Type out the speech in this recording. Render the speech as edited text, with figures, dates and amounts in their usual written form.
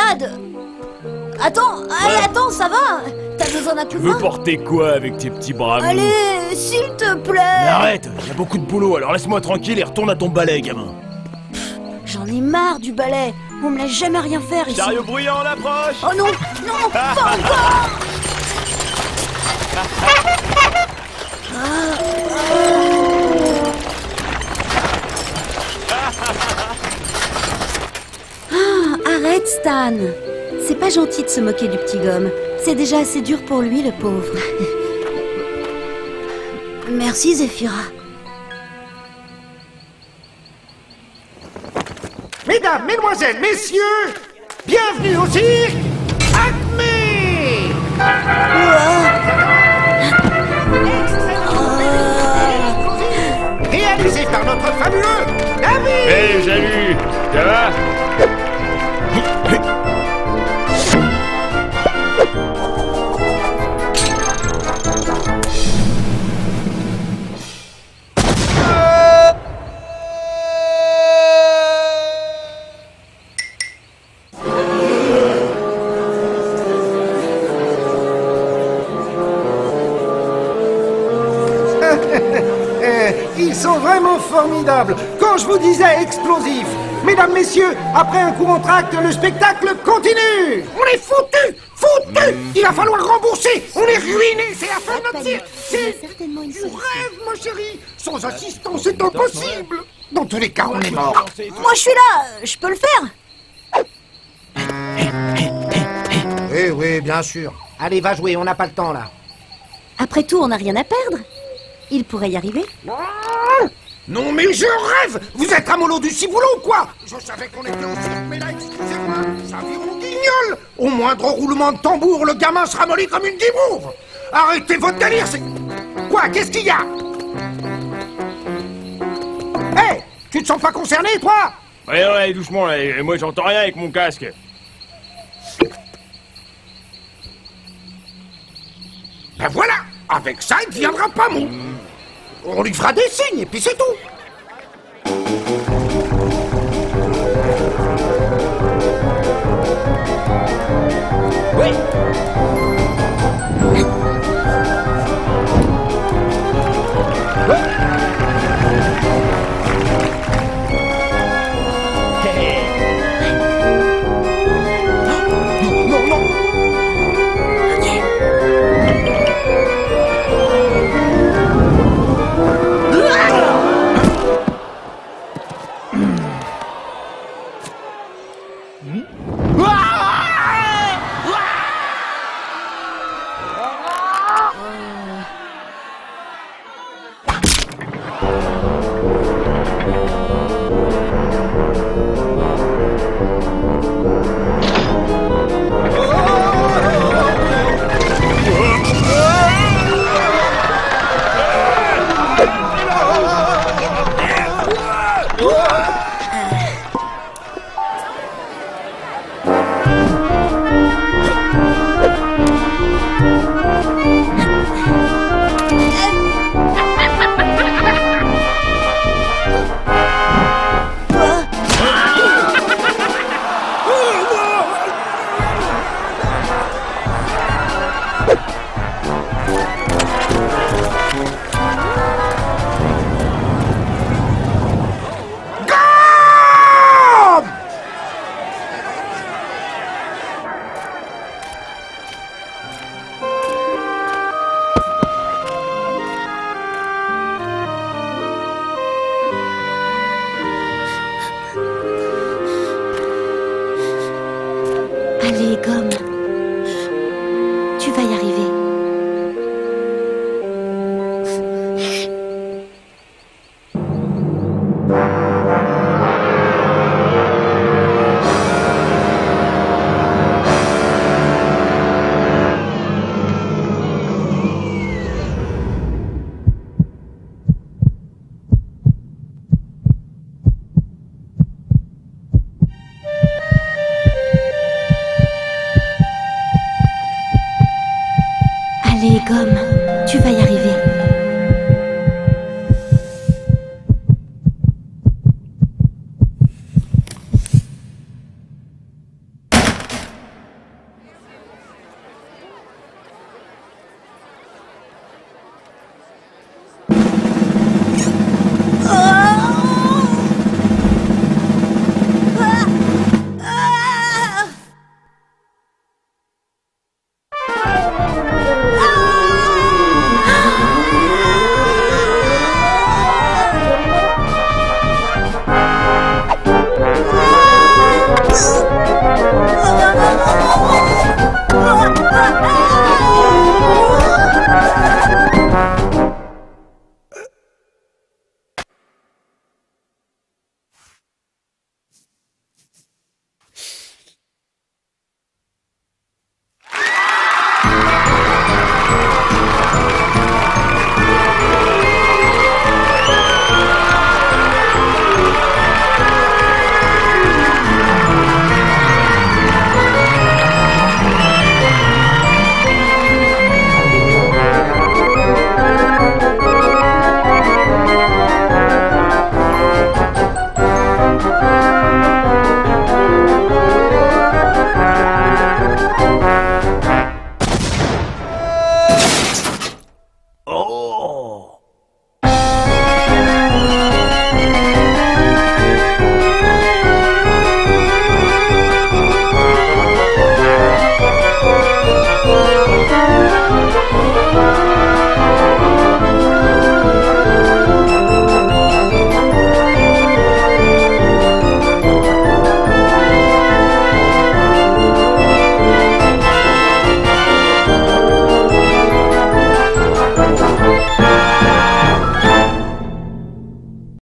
malade. Attends, allez, attends, ça va? T'as besoin d'un coup Tu de veux main? porter quoi avec tes petits bras mous? Allez, s'il te plaît. Mais arrête, y a beaucoup de boulot, alors laisse-moi tranquille et retourne à ton balai, gamin. J'en ai marre du balai. On me laisse jamais rien faire ici. Chariot bruyant, on approche. Oh non, non, pas encore. Arrête, Stan. C'est pas gentil de se moquer du petit gomme. C'est déjà assez dur pour lui, le pauvre. Merci, Zéphira. Mesdames, mesdemoiselles, messieurs, bienvenue au cirque Acme! Réalisé par notre fabuleux David! Hey, salut. Ça va? Ils sont vraiment formidables. Quand je vous disais explosif, mesdames, messieurs, après un coup entracte, le spectacle continue. On est foutus, foutus. Il va falloir rembourser. On est ruinés. C'est la fin de notre cirque. C'est du rêve, ma chérie. Sans assistance, c'est impossible. Dans tous les cas, on est mort. Moi, je suis là. Je peux le faire. Oui, oui, bien sûr. Allez, va jouer. On n'a pas le temps là. Après tout, on n'a rien à perdre. Il pourrait y arriver. Non, mais je rêve. Vous êtes un mollo du ciboulot ou quoi? Je savais qu'on était au cirque, mais là, excusez-moi, ça vire au guignol. Au moindre roulement de tambour, le gamin sera molli comme une guimauve. Arrêtez votre délire, c'est... Quoi? Qu'est-ce qu'il y a? Hé, tu te sens pas concerné, toi? Ouais, doucement, là. Moi, j'entends rien avec mon casque. Ben voilà, avec ça, il ne viendra pas mou. On lui fera des signes, et puis c'est tout. Oui. Allez, gomme. Tu vas y arriver. Allez, gomme. Tu vas y arriver.